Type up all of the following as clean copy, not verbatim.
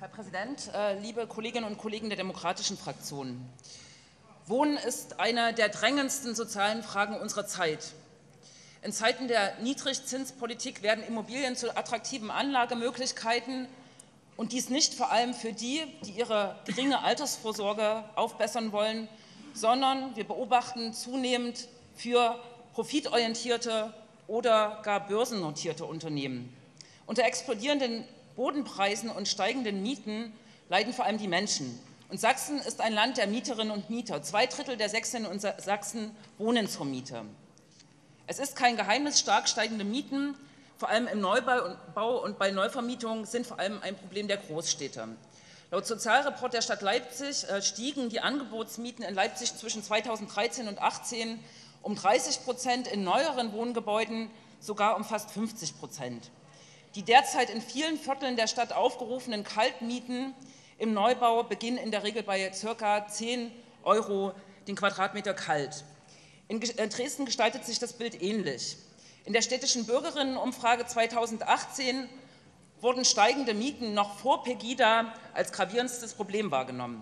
Herr Präsident, liebe Kolleginnen und Kollegen der demokratischen Fraktionen! Wohnen ist eine der drängendsten sozialen Fragen unserer Zeit. In Zeiten der Niedrigzinspolitik werden Immobilien zu attraktiven Anlagemöglichkeiten, und dies nicht vor allem für die, die ihre geringe Altersvorsorge aufbessern wollen, sondern wir beobachten zunehmend für profitorientierte oder gar börsennotierte Unternehmen. Unter explodierenden Bodenpreisen und steigenden Mieten leiden vor allem die Menschen. Und Sachsen ist ein Land der Mieterinnen und Mieter. 2/3 der Sächsinnen und Sachsen wohnen zur Miete. Es ist kein Geheimnis, stark steigende Mieten, vor allem im Neubau und bei Neuvermietungen, sind vor allem ein Problem der Großstädte. Laut Sozialreport der Stadt Leipzig stiegen die Angebotsmieten in Leipzig zwischen 2013 und 2018 um 30%, in neueren Wohngebäuden sogar um fast 50%. Die derzeit in vielen Vierteln der Stadt aufgerufenen Kaltmieten im Neubau beginnen in der Regel bei ca. 10 € den Quadratmeter kalt. In Dresden gestaltet sich das Bild ähnlich. In der städtischen Bürgerinnenumfrage 2018 wurden steigende Mieten noch vor Pegida als gravierendstes Problem wahrgenommen.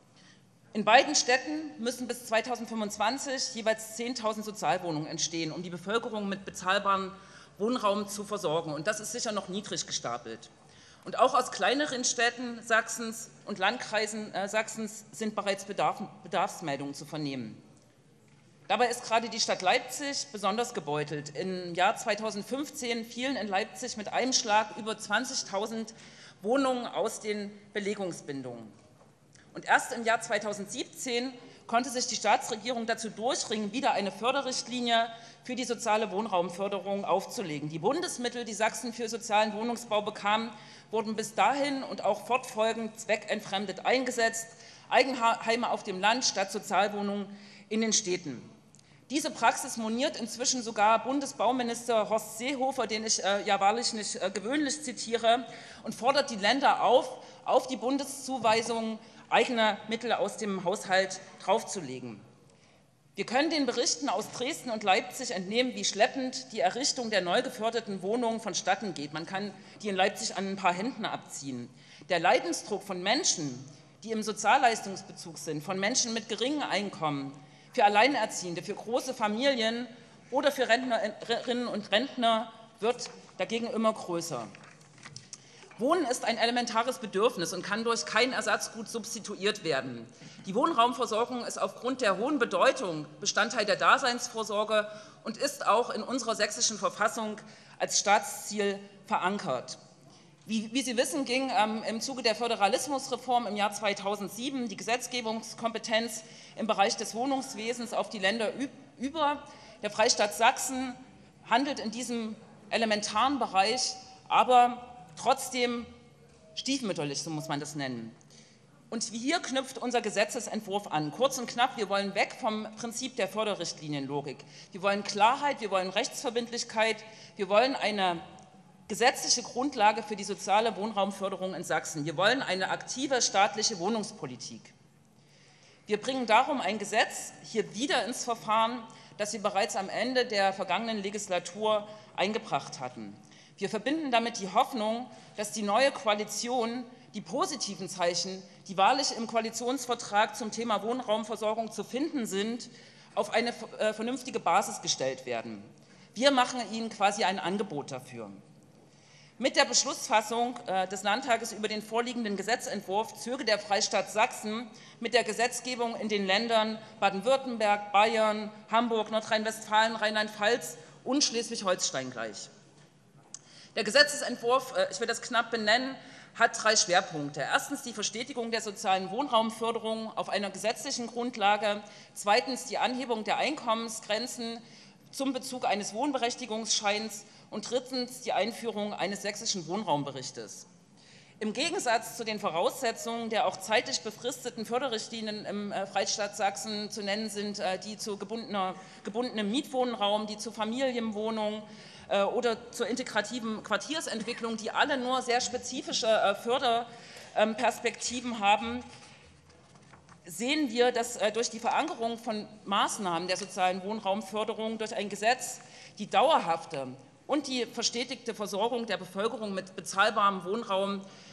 In beiden Städten müssen bis 2025 jeweils 10.000 Sozialwohnungen entstehen, um die Bevölkerung mit bezahlbarem Wohnraum zu versorgen. Und das ist sicher noch niedrig gestapelt. Und auch aus kleineren Städten Sachsens und Landkreisen Sachsens sind bereits Bedarfsmeldungen zu vernehmen. Dabei ist gerade die Stadt Leipzig besonders gebeutelt. Im Jahr 2015 fielen in Leipzig mit einem Schlag über 20.000 Wohnungen aus den Belegungsbindungen. Und erst im Jahr 2017 konnte sich die Staatsregierung dazu durchringen, wieder eine Förderrichtlinie für die soziale Wohnraumförderung aufzulegen. Die Bundesmittel, die Sachsen für sozialen Wohnungsbau bekam, wurden bis dahin und auch fortfolgend zweckentfremdet eingesetzt. Eigenheime auf dem Land statt Sozialwohnungen in den Städten. Diese Praxis moniert inzwischen sogar Bundesbauminister Horst Seehofer, den ich ja wahrlich nicht gewöhnlich zitiere, und fordert die Länder auf die Bundeszuweisungen eigene Mittel aus dem Haushalt draufzulegen. Wir können den Berichten aus Dresden und Leipzig entnehmen, wie schleppend die Errichtung der neu geförderten Wohnungen vonstatten geht. Man kann die in Leipzig an ein paar Händen abziehen. Der Leidensdruck von Menschen, die im Sozialleistungsbezug sind, von Menschen mit geringem Einkommen, für Alleinerziehende, für große Familien oder für Rentnerinnen und Rentner wird dagegen immer größer. Wohnen ist ein elementares Bedürfnis und kann durch kein Ersatzgut substituiert werden. Die Wohnraumversorgung ist aufgrund der hohen Bedeutung Bestandteil der Daseinsvorsorge und ist auch in unserer sächsischen Verfassung als Staatsziel verankert. Wie Sie wissen, ging im Zuge der Föderalismusreform im Jahr 2007 die Gesetzgebungskompetenz im Bereich des Wohnungswesens auf die Länder über. Der Freistaat Sachsen handelt in diesem elementaren Bereich aber trotzdem stiefmütterlich, so muss man das nennen. Und hier knüpft unser Gesetzesentwurf an. Kurz und knapp, wir wollen weg vom Prinzip der Förderrichtlinienlogik. Wir wollen Klarheit, wir wollen Rechtsverbindlichkeit, wir wollen eine gesetzliche Grundlage für die soziale Wohnraumförderung in Sachsen. Wir wollen eine aktive staatliche Wohnungspolitik. Wir bringen darum ein Gesetz hier wieder ins Verfahren, das wir bereits am Ende der vergangenen Legislatur eingebracht hatten. Wir verbinden damit die Hoffnung, dass die neue Koalition die positiven Zeichen, die wahrlich im Koalitionsvertrag zum Thema Wohnraumversorgung zu finden sind, auf eine vernünftige Basis gestellt werden. Wir machen Ihnen quasi ein Angebot dafür. Mit der Beschlussfassung des Landtages über den vorliegenden Gesetzentwurf zöge der Freistaat Sachsen mit der Gesetzgebung in den Ländern Baden-Württemberg, Bayern, Hamburg, Nordrhein-Westfalen, Rheinland-Pfalz und Schleswig-Holstein gleich. Der Gesetzentwurf, ich will das knapp benennen, hat 3 Schwerpunkte. Erstens die Verstetigung der sozialen Wohnraumförderung auf einer gesetzlichen Grundlage. Zweitens die Anhebung der Einkommensgrenzen zum Bezug eines Wohnberechtigungsscheins. Und drittens die Einführung eines sächsischen Wohnraumberichtes. Im Gegensatz zu den Voraussetzungen der auch zeitlich befristeten Förderrichtlinien im Freistaat Sachsen zu nennen sind, die zu gebundenem Mietwohnraum, die zu Familienwohnungen oder zur integrativen Quartiersentwicklung, die alle nur sehr spezifische Förderperspektiven haben, sehen wir, dass durch die Verankerung von Maßnahmen der sozialen Wohnraumförderung durch ein Gesetz die dauerhafte und die verstetigte Versorgung der Bevölkerung mit bezahlbarem Wohnraum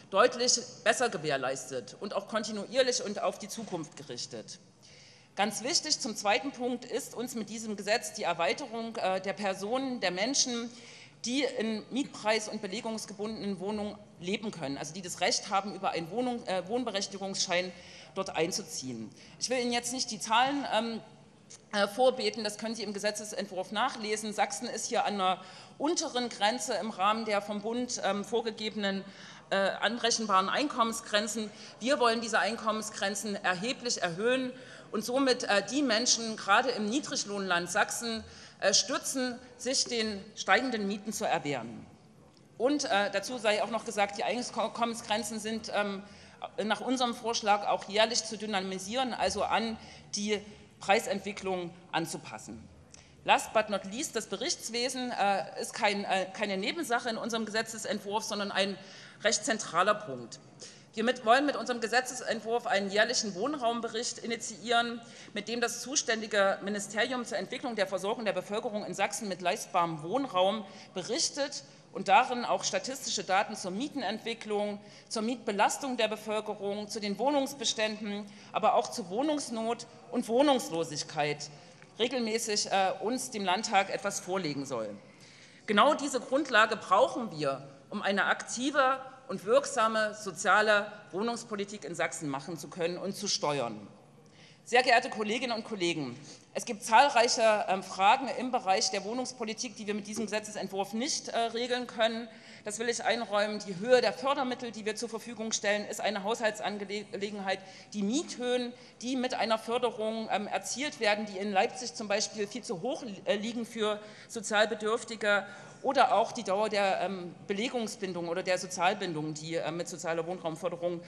deutlich besser gewährleistet und auch kontinuierlich und auf die Zukunft gerichtet. Ganz wichtig zum zweiten Punkt ist uns mit diesem Gesetz die Erweiterung der Personen, der Menschen, die in mietpreis- und belegungsgebundenen Wohnungen leben können, also die das Recht haben, über einen Wohnberechtigungsschein dort einzuziehen. Ich will Ihnen jetzt nicht die Zahlen vorbeten, das können Sie im Gesetzesentwurf nachlesen. Sachsen ist hier an der unteren Grenze im Rahmen der vom Bund vorgegebenen anrechenbaren Einkommensgrenzen. Wir wollen diese Einkommensgrenzen erheblich erhöhen und somit die Menschen, gerade im Niedriglohnland Sachsen, stützen, sich den steigenden Mieten zu erwehren. Und dazu sei auch noch gesagt, die Einkommensgrenzen sind nach unserem Vorschlag auch jährlich zu dynamisieren, also an die Preisentwicklung anzupassen. Last but not least, das Berichtswesen ist keine Nebensache in unserem Gesetzesentwurf, sondern ein recht zentraler Punkt. Wir wollen mit unserem Gesetzesentwurf einen jährlichen Wohnraumbericht initiieren, mit dem das zuständige Ministerium zur Entwicklung der Versorgung der Bevölkerung in Sachsen mit leistbarem Wohnraum berichtet und darin auch statistische Daten zur Mietenentwicklung, zur Mietbelastung der Bevölkerung, zu den Wohnungsbeständen, aber auch zu Wohnungsnot und Wohnungslosigkeit regelmäßig uns, dem Landtag, etwas vorlegen soll. Genau diese Grundlage brauchen wir, um eine aktive und wirksame soziale Wohnungspolitik in Sachsen machen zu können und zu steuern. Sehr geehrte Kolleginnen und Kollegen, es gibt zahlreiche Fragen im Bereich der Wohnungspolitik, die wir mit diesem Gesetzesentwurf nicht regeln können. Das will ich einräumen. Die Höhe der Fördermittel, die wir zur Verfügung stellen, ist eine Haushaltsangelegenheit. Die Miethöhen, die mit einer Förderung erzielt werden, die in Leipzig zum Beispiel viel zu hoch liegen für Sozialbedürftige, oder auch die Dauer der Belegungsbindung oder der Sozialbindung, die mit sozialer Wohnraumförderung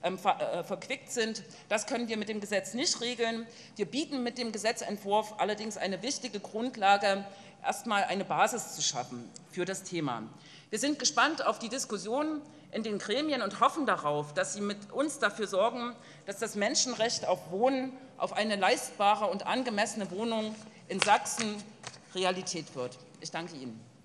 verquickt sind. Das können wir mit dem Gesetz nicht regeln. Wir bieten mit dem Gesetzentwurf allerdings eine wichtige Grundlage, erstmal eine Basis zu schaffen für das Thema. Wir sind gespannt auf die Diskussion in den Gremien und hoffen darauf, dass Sie mit uns dafür sorgen, dass das Menschenrecht auf Wohnen, auf eine leistbare und angemessene Wohnung in Sachsen Realität wird. Ich danke Ihnen.